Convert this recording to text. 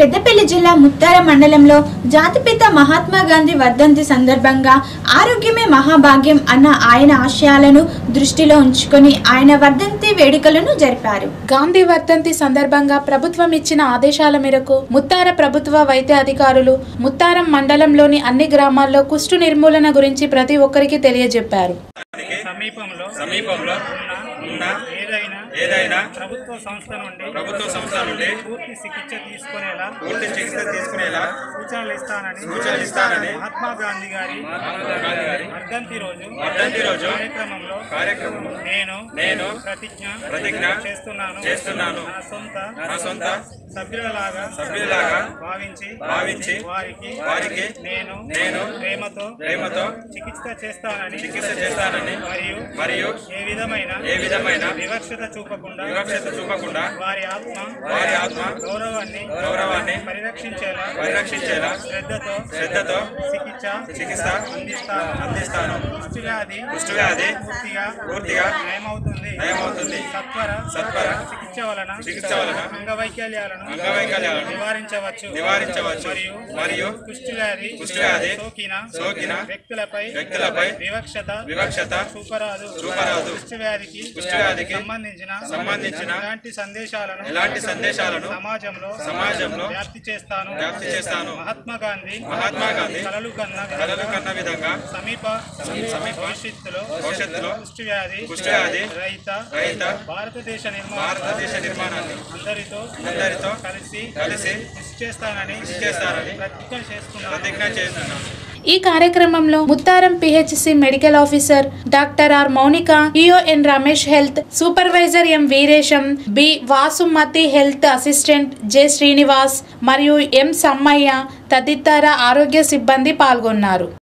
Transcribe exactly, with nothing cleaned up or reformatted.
పెద్దపల్లి జిల్లా ముత్తార మండలంలో జాతిపిత మహాత్మా గాంధీ వర్ధంతి సందర్భంగా ఆరోగ్యమే మహాభాగ్యం అన్న ఆయన ఆశయాలను దృష్టిలో ఉంచుకొని ఆయన వర్ధంతి వేడుకలను జరిపారు. గాంధీ వర్ధంతి సందర్భంగా ప్రభుత్వం ఇచ్చిన ఆదేశాల మేరకు ముత్తార ప్రభుత్వ వైద్య అధికారులు ముత్తారం మండలంలోని అన్ని గ్రామాల్లో కుష్టు నిర్మూలన గురించి ప్రతి ఒక్కరికి తెలియజెప్పారు. సమీపంలో సమీపంలో ఉన్న ఏదైనా ఏదైనా ప్రభుత్వ సంస్థ నుండి ప్రభుత్వ సంస్థ నుండి పూర్తి చికిత్స తీసుకునేలా పూర్తి చికిత్స తీసుకునేలా సూచనలు ఇస్తానని సూచనలు ఇస్తానని మహాత్మా గాంధీ గారి గాంధీ గారి వర్ధంతి రోజు వర్ధంతి రోజు కార్యక్రమంలో కార్యక్రమంలో నేను నేను ప్రతిజ్ఞ ప్రతిజ్ఞ చేస్తున్నాను చేస్తున్నాను నా సొంత నా సొంత సభ్యులలాగా సభ్యులలాగా భావించి భావించి వారికి వారికి నేను నేను ప్రేమతో ప్రేమతో చికిత్స చేస్తానని చికిత్స చేస్తానని మరియు మరియు ఏ విధమైన ఏ విధమైన వివక్షత చూపకుండా వివక్షత చూపకుండా వారి ఆత్మ వారి ఆత్మ గౌరవాన్ని గౌరవాన్ని పరిరక్షించేలా పరిరక్షించేలా శ్రద్ధతో శ్రద్ధతో చికిత్స చికిత్స అందిస్తాను అందిస్తాను కుష్టు వ్యాధి కుష్టు వ్యాధి పూర్తిగా పూర్తిగా నయమవుతుంది నయమవుతుంది. సత్వర సత్వర చికిత్స వలన చికిత్స వలన అంగవైకల్యాలను అంగవైకల్యాలను నివారించవచ్చు నివారించవచ్చు. మరియు మరియు కుష్టు వ్యాధి కుష్టు వ్యాధి సోకిన సోకిన వ్యక్తులపై వ్యక్తులపై వివక్షత వివక్షత చూపరాదు చూపరాదు. కుష్టు వ్యాధికి కుష్టు వ్యాధికి సంబంధించిన సంబంధించిన ఎలాంటి సందేశాలను ఎలాంటి సందేశాలను సమాజంలో సమాజంలో వ్యాప్తి చేస్తాను వ్యాప్తి చేస్తాను. మహాత్మా గాంధీ మహాత్మా గాంధీ కలలు కన్న కలలు కన్న విధంగా సమీప సమీప భవిష్యత్తులో భవిష్యత్తులో కుష్టు వ్యాధి కుష్టు వ్యాధి రహిత రహిత భారతదేశ నిర్మాణ భారతదేశ నిర్మాణాన్ని అందరితో అందరితో కలిసి కలిసి కృషి చేస్తానని కృషి చేస్తానని ప్రతిజ్ఞ చేస్తున్నాను ప్రతిజ్ఞ చేస్తున్నాను. ఈ కార్యక్రమంలో Muttaram PHC medical officer doctor R Mounika, EO N Ramesh, health supervisor M Veeresham, B Vasumathi, health assistant J Srinivas మరియు ఎం సమ్మయ్య తదితర ఆరోగ్య సిబ్బంది పాల్గొన్నారు.